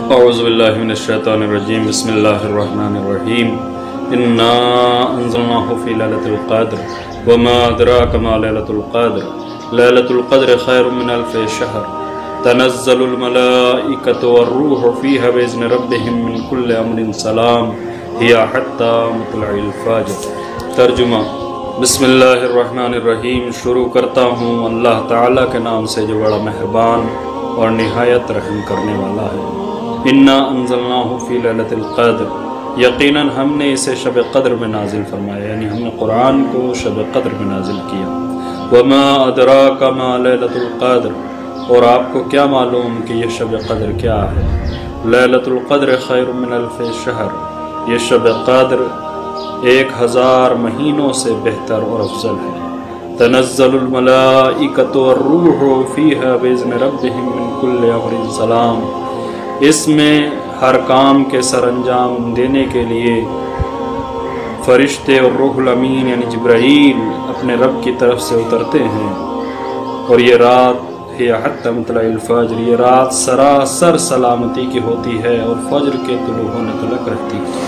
اعوذ باللہ من الشیطان الرجیم بسم اللہ الرحمن الرحیم انا انزلناہ فی لیلۃ القدر وما ادراک ما لیلۃ القدر لیلۃ القدر خیر من الف شہر تنزل الملائکۃ والروح فیہا باذن ربہم من کل امر سلام ہی حتی مطلع الفجر۔ ترجمہ: بسم اللہ الرحمن الرحیم، شروع کرتا ہوں اللہ تعالیٰ کے نام سے جو بڑا مہربان اور نہایت رحم کرنے والا ہے۔ انا انزلناہ فی لیلۃ القدر، یقیناً ہم نے اسے شب قدر میں نازل فرمایا، یعنی ہم نے قرآن کو شب قدر میں نازل کیا۔ وما ادراک ما لیلۃ القدر، اور آپ کو کیا معلوم کہ یہ شب قدر کیا ہے؟ لیلۃ القدر خیر من الف شہر، یہ شب قدر 1000 مہینوں سے بہتر اور افضل ہے۔ تنزل الملائکۃ والروح فیہا باذن ربہم من کل امر سلام، اس میں ہر کام کے سر انجام دینے کے لیے فرشتے اور روح الامین یعنی جبرائیل اپنے رب کی طرف سے اترتے ہیں، اور یہ رات ہے حتی مطلع الفجر، یہ رات سراسر سلامتی کی ہوتی ہے اور فجر کے طلوع ہونے تلک رہتی ہے۔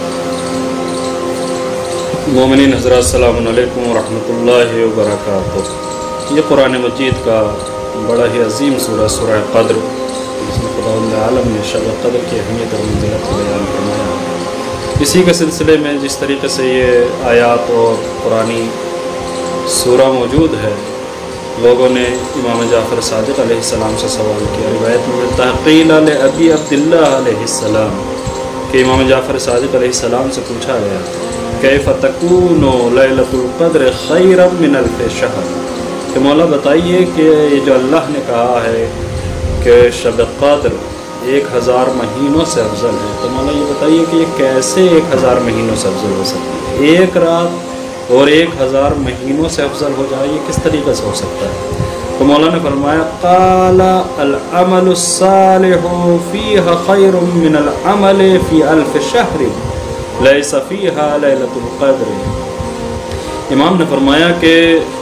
مومنین حضرات السلام علیکم ورحمۃ اللہ وبرکاتہ۔ یہ قرآن مجید کا بڑا ہی عظیم سورہ، سورہ قدر، جس میں خداوند عالم نے شب قدر کی اہمیت اور منزلت کو بیان فرمایا ہے۔ اسی کے سلسلے میں جس طریقے سے یہ آیات اور قرآنی سورہ موجود ہے، لوگوں نے امام جعفر صادق علیہ السلام سے سوال کیا۔ روایت میں ملتا ہے قیل لأبی عبداللہ علیہ السلام، کہ امام جعفر صادق علیہ السلام سے پوچھا گیا کیف تکون لیلۃ القدر خیرا من الف شہر، کہ مولا بتائیے کہ یہ جو اللہ نے کہا ہے کہ شب قدر 1000 مہینوں سے افضل ہے، تو مولا یہ بتائیے کہ یہ کیسے 1000 مہینوں سے افضل ہو سکتی ہے؟ ایک رات اور 1000 مہینوں سے افضل ہو جائے، یہ کس طریقے سے ہو سکتا ہے؟ تو مولا نے فرمایا قال العمل الصالح فیہا خیر من العمل فی الف شہر لیس فیہا لیلۃ القدر۔ امام نے فرمایا کہ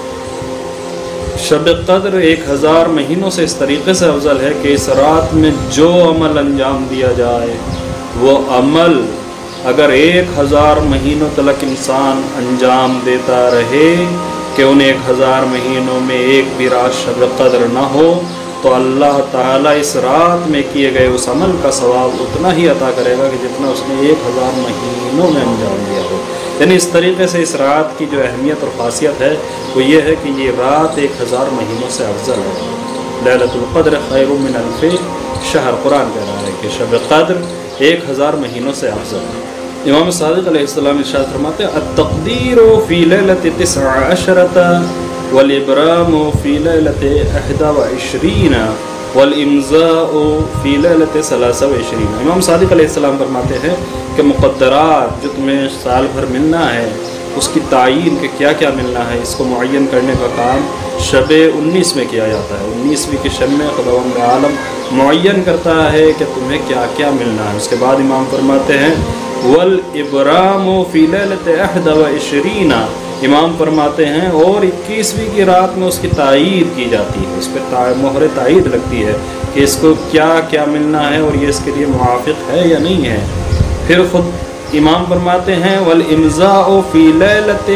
شب قدر 1000 مہینوں سے اس طریقے سے افضل ہے کہ اس رات میں جو عمل انجام دیا جائے، وہ عمل اگر 1000 مہینوں تلک انسان انجام دیتا رہے کہ ان 1000 مہینوں میں ایک بھی رات شب قدر نہ ہو، تو اللہ تعالیٰ اس رات میں کیے گئے اس عمل کا ثواب اتنا ہی عطا کرے گا کہ جتنا اس نے 1000 مہینوں میں انجام دیا ہو۔ یعنی اس طریقے سے اس رات کی جو اہمیت اور خاصیت ہے وہ یہ ہے کہ یہ رات 1000 مہینوں سے افضل ہے۔ لیلۃ القدر خیر من الف شہر، قرآن کہہ رہا ہے کہ شب قدر 1000 مہینوں سے افضل ہے۔ امام صادق علیہ السلام ارشاد فرماتے ہیں التقدیر فی لیلۃ 19 والابرام فی لیلۃ 21 والامضاء فی لیلۃ 23۔ امام صادق علیہ السلام فرماتے ہیں کہ مقدرات جو تمہیں سال بھر ملنا ہے، اس کی تعین کہ کیا کیا ملنا ہے، اس کو معین کرنے کا کام شب 19 میں کیا جاتا ہے۔ 19ویں کی شب میں خداوند عالم معین کرتا ہے کہ تمہیں کیا کیا ملنا ہے۔ اس کے بعد امام فرماتے ہیں والابرام فی لیلۃ 21، امام فرماتے ہیں اور 21ویں کی رات میں اس کی تائید کی جاتی ہے، اس پہ مہر تائید لگتی ہے کہ اس کو کیا کیا ملنا ہے اور یہ اس کے لیے موافق ہے یا نہیں ہے۔ پھر خود امام فرماتے ہیں والامضاء فی لیلۃ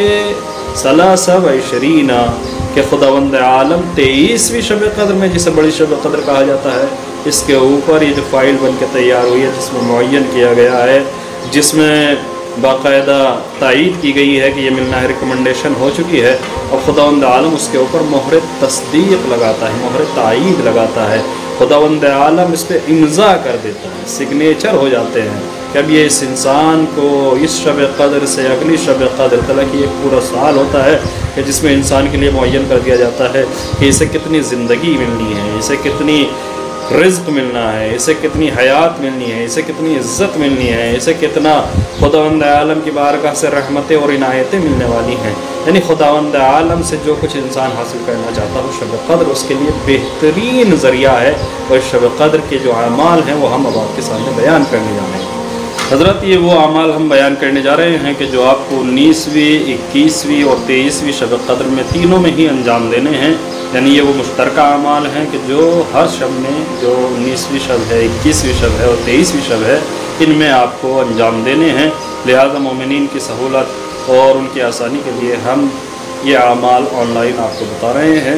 23، کہ خداوند عالم 23ویں شب قدر میں، جسے بڑی شب قدر کہا جاتا ہے، اس کے اوپر یہ جو فائل بن کے تیار ہوئی ہے، جس میں معین کیا گیا ہے، جس میں باقاعدہ تائید کی گئی ہے کہ یہ ملنا ہے، ریکمنڈیشن ہو چکی ہے، اور خداوند عالم اس کے اوپر مہر تصدیق لگاتا ہے، مہر تائید لگاتا ہے، خداوند عالم اس پہ امضا کر دیتا ہے، سگنیچر ہو جاتے ہیں کہ اب یہ اس انسان کو اس شب قدر سے اگلی شب قدر تلک یہ پورا سال ہوتا ہے کہ جس میں انسان کے لیے معین کر دیا جاتا ہے کہ اسے کتنی زندگی ملنی ہے، اسے کتنی رزق ملنا ہے، اسے کتنی حیات ملنی ہے، اسے کتنی عزت ملنی ہے، اسے کتنا خداوند عالم کی بارگاہ سے رحمتیں اور عنایتیں ملنے والی ہیں۔ یعنی خداوند عالم سے جو کچھ انسان حاصل کرنا چاہتا ہو، شب قدر اس کے لیے بہترین ذریعہ ہے، اور شب قدر کے جو اعمال ہیں وہ ہم اب آپ کے سامنے بیان کرنے جا رہے ہیں۔ حضرت یہ وہ اعمال ہم بیان کرنے جا رہے ہیں کہ جو آپ کو 19ویں، 21ویں اور 23ویں شب قدر میں تینوں میں ہی انجام دینے ہیں، یعنی یہ وہ مشترکہ اعمال ہیں کہ جو ہر شب میں، جو 19ویں شب ہے، 21ویں شب ہے اور 23ویں شب ہے، ان میں آپ کو انجام دینے ہیں۔ لہذا مومنین کی سہولت اور ان کی آسانی کے لیے ہم یہ اعمال آن لائن آپ کو بتا رہے ہیں۔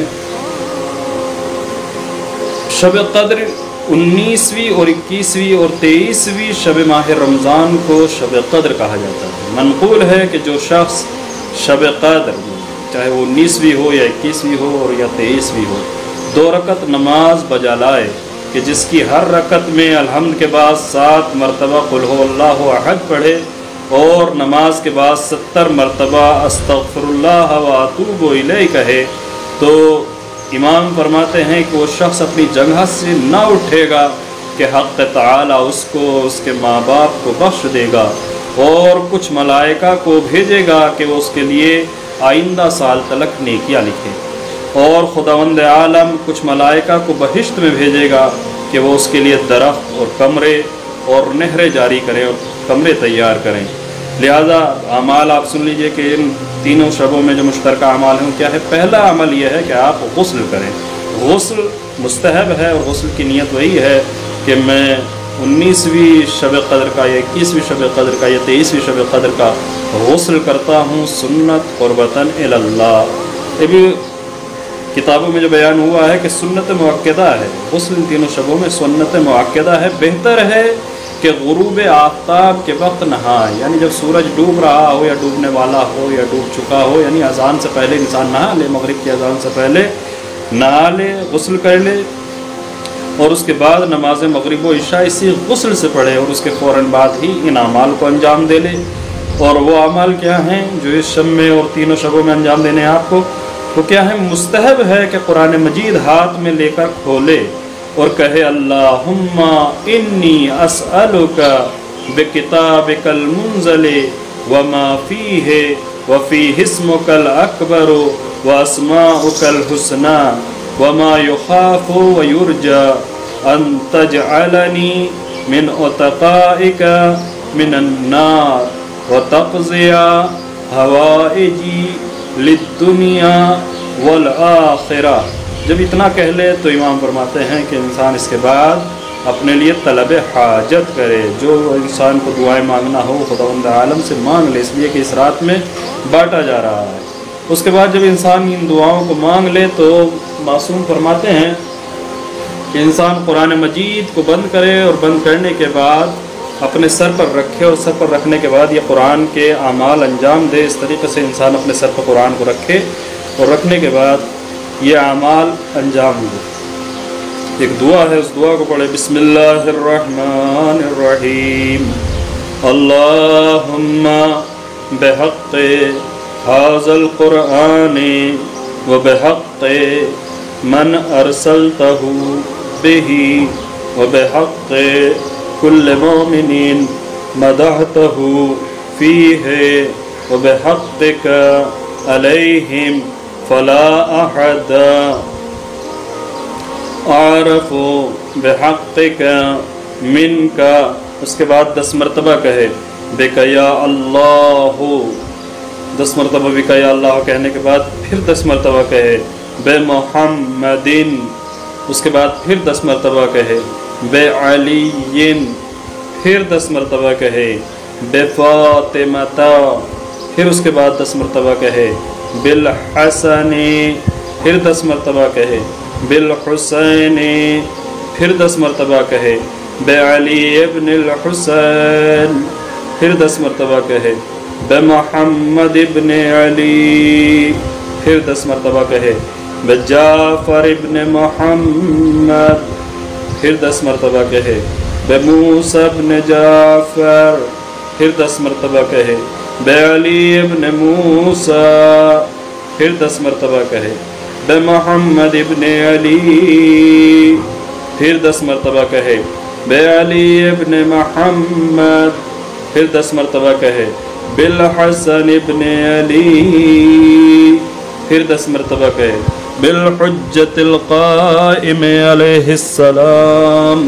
شب قدر 19ویں اور 21ویں اور 23ویں شب ماہ رمضان کو شب قدر کہا جاتا ہے۔ منقول ہے کہ جو شخص شب قدر، چاہے وہ 19ویں ہو یا 21ویں ہو اور یا 23ویں ہو، 2 رکعت نماز بجا لائے کہ جس کی ہر رکعت میں الحمد کے بعد 7 مرتبہ قل هو اللہ احد پڑھے اور نماز کے بعد 70 مرتبہ استغفر اللہ و اتوب الیہ کہے، تو امام فرماتے ہیں کہ وہ شخص اپنی جگہ سے نہ اٹھے گا کہ حق تعالی اس کو، اس کے ماں باپ کو بخش دے گا اور کچھ ملائکہ کو بھیجے گا کہ وہ اس کے لیے آئندہ سال تلک نیکیاں لکھے، اور خداوند عالم کچھ ملائکہ کو بہشت میں بھیجے گا کہ وہ اس کے لیے درخت اور کمرے اور نہریں جاری کریں اور کمرے تیار کریں۔ لہذا اعمال آپ سن لیجئے کہ ان تینوں شبوں میں جو مشترکہ اعمال ہیں کیا ہے۔ پہلا عمل یہ ہے کہ آپ غسل کریں۔ غسل مستحب ہے اور غسل کی نیت وہی ہے کہ میں 19ویں شب قدر کا یا 21ویں شب قدر کا یا 23ویں شب قدر کا غسل کرتا ہوں سنت قربتاً الی اللہ۔ یہ بھی کتابوں میں جو بیان ہوا ہے کہ سنت مؤکدہ ہے، غسل ان تینوں شبوں میں سنت مؤکدہ ہے۔ بہتر ہے کہ غروب آفتاب کے وقت نہائے، یعنی جب سورج ڈوب رہا ہو یا ڈوبنے والا ہو یا ڈوب چکا ہو، یعنی اذان سے پہلے انسان نہا لے، مغرب کی اذان سے پہلے نہا لے، غسل کر لے اور اس کے بعد نماز مغرب و عشاء اسی غسل سے پڑھے اور اس کے فوراً بعد ہی ان اعمال کو انجام دے لے۔ اور وہ اعمال کیا ہیں جو اس شب میں اور تینوں شبوں میں انجام دینے ہیں آپ کو؟ وہ کیا ہے؟ مستحب ہے کہ قرآن مجید ہاتھ میں لے کر کھولے اور کہے اللہم انی اسألک بکتابک المنزل وما فیہ وفیہ اسمک الاکبر واسماؤک الحسنى وما یخاف ویرجى ان تجعلنی من اتقائک من النار وتقضی حوائجی للدنیا والآخرہ۔ جب اتنا کہہ لے تو امام فرماتے ہیں کہ انسان اس کے بعد اپنے لیے طلب حاجت کرے، جو انسان کو دعائیں مانگنا ہو خداوند عالم سے مانگ لے، اس لیے کہ اس رات میں بانٹا جا رہا ہے۔ اس کے بعد جب انسان ان دعاؤں کو مانگ لے تو معصوم فرماتے ہیں کہ انسان قرآن مجید کو بند کرے اور بند کرنے کے بعد اپنے سر پر رکھے اور سر پر رکھنے کے بعد یہ قرآن کے اعمال انجام دے۔ اس طریقے سے انسان اپنے سر پر قرآن کو رکھے اور رکھنے کے بعد یہ اعمال انجام دے۔ ایک دعا ہے، اس دعا کو پڑھے، بسم اللہ الرحمن الرحیم، اللہم بحق ھذا القرآن وبحق من ارسلتہ بہ وبحق کل مومن مدحتہ فیہ وبحقک علیہم فلا احد اعرف بحقک منک۔ اس کے بعد 10 مرتبہ کہے بک یا اللہ، 10 مرتبہ بک یا اللہ کہنے کے بعد پھر 10 مرتبہ کہے بے محمد، اس کے بعد پھر 10 مرتبہ کہے بے علی، پھر 10 مرتبہ کہے بے فاطمہ، پھر اس کے بعد 10 مرتبہ کہے بالحسن، پھر 10 مرتبہ کہے بالحسین، پھر 10 مرتبہ کہے بے علی ابن الحسین، پھر 10 مرتبہ کہے بے محمد ابن علی، پھر 10 مرتبہ کہے بے جعفر ابن محمد، پھر 10 مرتبہ کہے بے موسیٰ ابن جعفر، پھر 10 مرتبہ کہے بے علی ابن موسیٰ، پھر 10 مرتبہ کہے بے محمد ابن علی، پھر 10 مرتبہ کہے بے علی ابن محمد، پھر 10 مرتبہ کہے بالحسن ابن علی، پھر 10 مرتبہ کہے بالحجت القائم علیہ السلام۔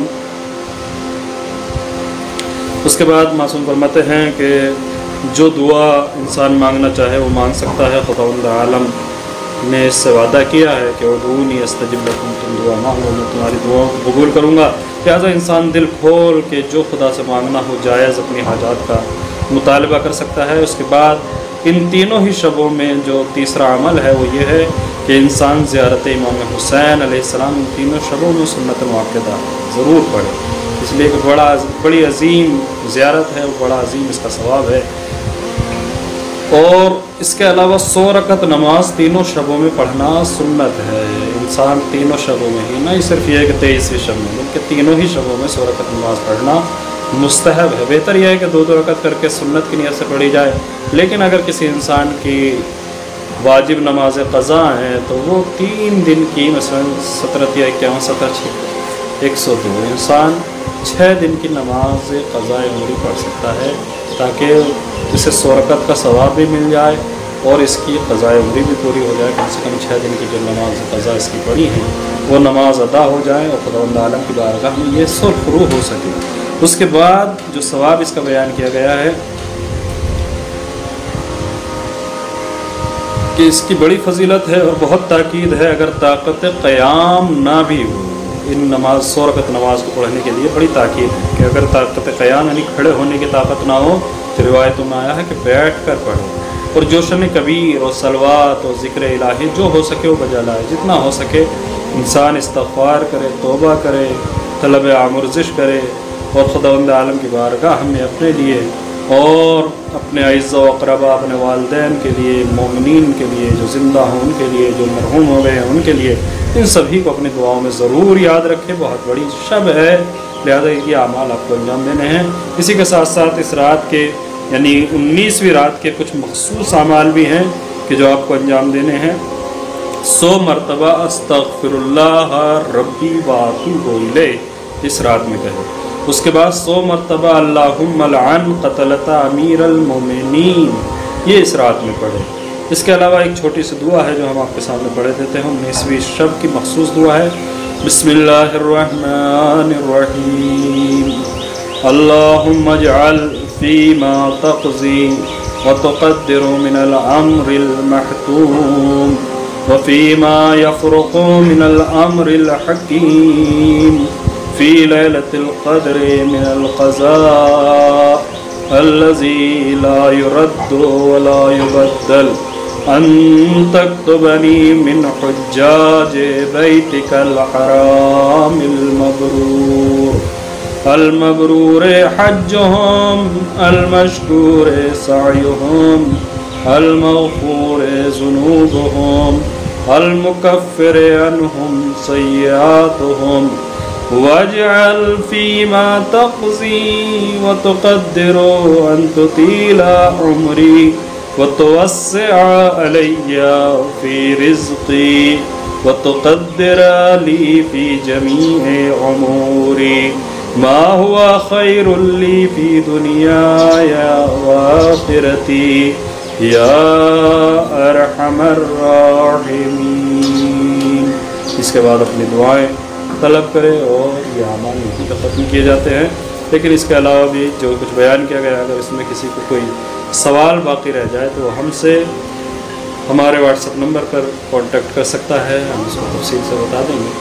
اس کے بعد معصوم فرماتے ہیں کہ جو دعا انسان مانگنا چاہے وہ مانگ سکتا ہے، خداوند عالم نے اس سے وعدہ کیا ہے کہ ادعونی استجب لکم، تم دعا مانگو میں تمہاری دعاؤں کو قبول کروں گا۔ لہٰذا انسان دل کھول کے جو خدا سے مانگنا ہو جائز اپنی حاجات کا مطالبہ کر سکتا ہے۔ اس کے بعد ان تینوں ہی شبوں میں جو تیسرا عمل ہے وہ یہ ہے کہ انسان زیارت امام حسین علیہ السلام ان تینوں شبوں میں سنت مؤکدہ ضرور پڑھے، اس لیے کہ بڑی عظیم زیارت ہے، بڑا عظیم اس کا ثواب ہے۔ اور اس کے علاوہ 100 رکعت نماز تینوں شبوں میں پڑھنا سنت ہے۔ انسان تینوں شبوں میں ہی، نہ صرف یہ ہے کہ 23ویں شب میں، بلکہ تینوں ہی شبوں میں 100 رکعت نماز پڑھنا مستحب ہے۔ بہتر یہ ہے کہ 2 رکعت کر کے سنت کی نیت سے پڑھی جائے، لیکن اگر کسی انسان کی واجب نماز قضا ہیں تو وہ 3 دن کی، مثلا 17 یا 51 17 102، انسان 6 دن کی نماز قضا عمری پڑھ سکتا ہے، تاکہ اسے 100 رکعت کا ثواب بھی مل جائے اور اس کی قضا عمری بھی پوری ہو جائے۔ کم سے کم 6 دن کی جو نماز قضا اس کی پڑھی ہیں وہ نماز ادا ہو جائے اور خداوند عالم کی بارگاہ میں یہ سرخرو ہو سکے۔ اس کے بعد جو ثواب اس کا بیان کیا گیا ہے کہ اس کی بڑی فضیلت ہے اور بہت تاکید ہے، اگر طاقت قیام نہ بھی ہو، ان 100 رکعت نماز کو پڑھنے کے لیے بڑی تاکید ہے کہ اگر طاقت قیام یعنی کھڑے ہونے کی طاقت نہ ہو تو روایتوں میں آیا ہے کہ بیٹھ کر پڑھو، اور جوشن کبیر اور صلوات اور ذکر الہی جو ہو سکے وہ بجا لائے۔ جتنا ہو سکے انسان استغفار کرے، توبہ کرے، طلب آمرزش کرے اور خداوند عالم کی بارگاہ میں اپنے لیے اور اپنے اعزاء و اقربا، اپنے والدین کے لیے، مومنین کے لیے جو زندہ ہوں ان کے لیے، جو مرحوم ہو گئے ہیں ان کے لیے، ان سبھی کو اپنی دعاؤں میں ضرور یاد رکھے۔ بہت بڑی شب ہے، لہذا یہ اعمال آپ کو انجام دینے ہیں۔ اسی کے ساتھ ساتھ اس رات کے یعنی 19ویں رات کے کچھ مخصوص اعمال بھی ہیں کہ جو آپ کو انجام دینے ہیں۔ 100 مرتبہ استغفر اللہ ربی واتوب الیہ اس رات میں کہے۔ اس کے بعد 100 مرتبہ اللہم لعن قتلۃ امیر المومنین یہ اس رات میں پڑھے۔ اس کے علاوہ ایک چھوٹی سی دعا ہے جو ہم آپ کے سامنے پڑھے دیتے ہیں، 19ویں شب کی مخصوص دعا ہے۔ بسم اللہ الرحمن الرحیم، اللہم اجعل فیما تقضی وتقدر من الامر المحتوم وفیما یفرق من الامر الحکیم فی لیلۃ القدر من القضاء الذی لا يرد ولا يبدل ان تكتبنی من حجاج بیتک الحرام المبرور حجهم المشکور سعیهم المغفور ذنوبهم المکفر عنهم سیئاتهم واجعل فيما تقضي وتقدر أن تطيل عمري وتوسع علي في رزقي وتقدر لي في جميع أموري ما هو خير لي في دنياي وآخرتي يا أرحم الراحمين۔ اس کے بعد اپنی دعائیں طلب کرے اور یہ اعمال نہیں ختم کیے جاتے ہیں۔ لیکن اس کے علاوہ بھی جو کچھ بیان کیا گیا، اگر اس میں کسی کو کوئی سوال باقی رہ جائے تو وہ ہم سے ہمارے واٹس ایپ نمبر پر کانٹیکٹ کر سکتا ہے، ہم اس کو تفصیل سے بتا دیں گے۔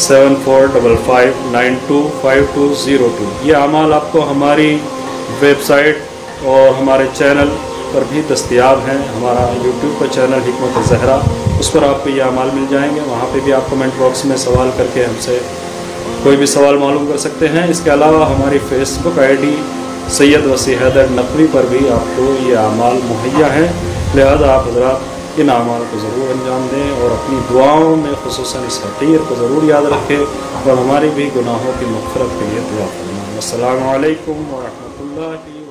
7455925202 یہ اعمال آپ کو ہماری ویب سائٹ اور ہمارے چینل پر بھی دستیاب ہیں۔ ہمارا یوٹیوب کا چینل حکمت زہرا، اس پر آپ کو یہ اعمال مل جائیں گے، وہاں پہ بھی آپ کمنٹ باکس میں سوال کر کے ہم سے کوئی بھی سوال معلوم کر سکتے ہیں۔ اس کے علاوہ ہماری فیس بک آئی ڈی سید وسیع حیدر نقوی پر بھی آپ کو یہ اعمال مہیا ہیں، لہذا آپ حضرات ان اعمال کو ضرور انجام دیں اور اپنی دعاؤں میں خصوصاً اس حقیر کو ضرور یاد رکھیں اور ہماری بھی گناہوں کی مغفرت کے لیے دعا کریں۔ السلام علیکم ورحمۃ اللہ